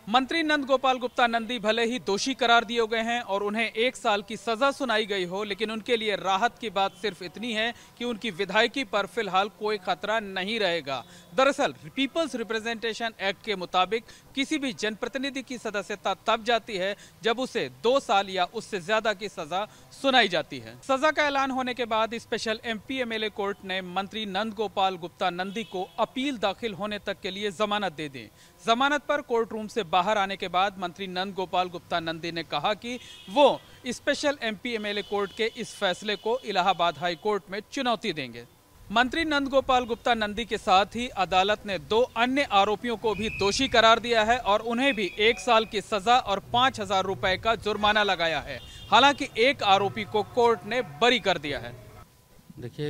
मंत्री नंद गोपाल गुप्ता नंदी भले ही दोषी करार दिए गए हैं और उन्हें 1 साल की सजा सुनाई गई हो, लेकिन उनके लिए राहत की बात सिर्फ इतनी है कि उनकी विधायकी पर फिलहाल कोई खतरा नहीं रहेगा। दरअसल पीपल्स रिप्रेजेंटेशन एक्ट के मुताबिक किसी भी जनप्रतिनिधि की सदस्यता तब जाती है जब उसे 2 साल या उससे ज्यादा की सजा सुनाई जाती है। सजा का ऐलान होने के बाद स्पेशल MP MLA कोर्ट ने मंत्री नंद गोपाल गुप्ता नंदी को अपील दाखिल होने तक के लिए जमानत दे दी। जमानत पर कोर्ट रूम से बाहर आने के बाद मंत्री नंद गोपाल गुप्ता नंदी ने कहा कि वो स्पेशल MP MLA कोर्ट के इस फैसले को इलाहाबाद हाई कोर्ट में चुनौती देंगे। मंत्री नंद गोपाल गुप्ता नंदी के साथ ही अदालत ने 2 अन्य आरोपियों को भी दोषी करार दिया है और उन्हें भी 1 साल की सजा और 5,000 रुपए का जुर्माना लगाया है। हालांकि एक आरोपी को कोर्ट ने बरी कर दिया है। देखिए,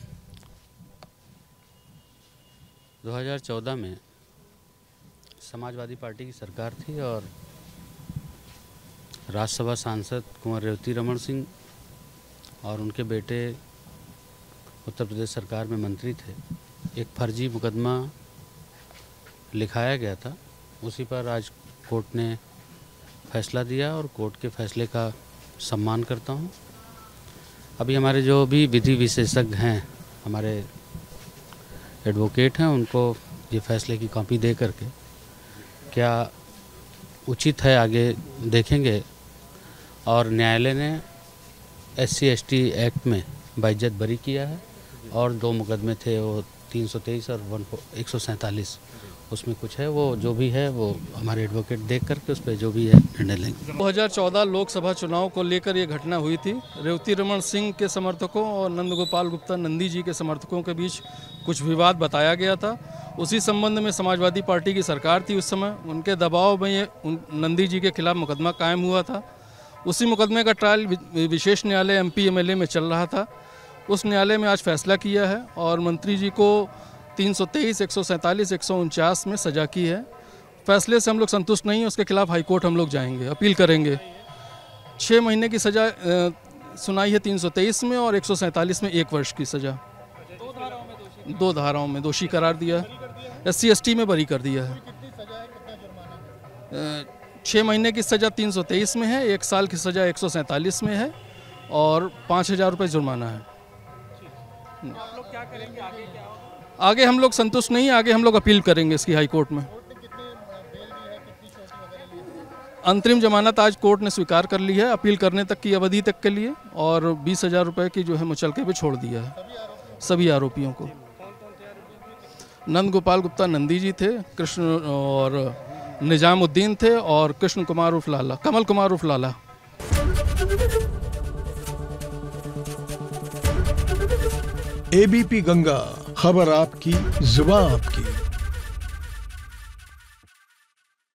2014 में समाजवादी पार्टी की सरकार थी और राज्यसभा सांसद कुंवर रेवती रमन सिंह और उनके बेटे उत्तर प्रदेश सरकार में मंत्री थे। एक फर्जी मुकदमा लिखाया गया था, उसी पर आज कोर्ट ने फैसला दिया और कोर्ट के फैसले का सम्मान करता हूं। अभी हमारे जो भी विधि विशेषज्ञ हैं, हमारे एडवोकेट हैं, उनको ये फैसले की कॉपी दे करके क्या उचित है आगे देखेंगे। और न्यायालय ने SC/ST एक्ट में बाइज्जत बरी किया है और 2 मुकदमे थे, वो 323 और 147, उसमें कुछ है, वो जो भी है वो हमारे एडवोकेट देख करके उस पर जो भी है निर्णय लेंगे। 2014 लोकसभा चुनाव को लेकर ये घटना हुई थी। रेवती रमन सिंह के समर्थकों और नंद गोपाल गुप्ता नंदी जी के समर्थकों के बीच कुछ विवाद बताया गया था। उसी संबंध में समाजवादी पार्टी की सरकार थी उस समय, उनके दबाव में ये नंदी जी के खिलाफ मुकदमा कायम हुआ था। उसी मुकदमे का ट्रायल विशेष न्यायालय MP MLA में चल रहा था। उस न्यायालय में आज फैसला किया है और मंत्री जी को 323, 147, 149 में सजा की है। फैसले से हम लोग संतुष्ट नहीं हैं, उसके खिलाफ हाईकोर्ट हम लोग जाएंगे, अपील करेंगे। 6 महीने की सजा सुनाई है 323 में और 147 में 1 वर्ष की सजा। 2 धाराओं में दोषी करार दिया है। SC/ST में बरी कर दिया है। 6 महीने की सजा 323 में है, 1 साल की सजा 147 में है और 5,000 रुपये जुर्माना है। आप लोग क्या करेंगे आगे? क्या होगा? आगे हम लोग संतुष्ट नहीं, आगे हम लोग अपील करेंगे इसकी हाई कोर्ट में। अंतरिम जमानत आज कोर्ट ने स्वीकार कर ली है अपील करने तक की अवधि तक के लिए और 20,000 रुपये की जो है मुचलके पे छोड़ दिया है सभी आरोपियों को। नंद गोपाल गुप्ता नंदी जी थे, कृष्ण और निजामुद्दीन थे और कृष्ण कुमार उर्फ लाला, कमल कुमार उर्फ लाला। ABP गंगा, खबर आपकी, जुबान आपकी।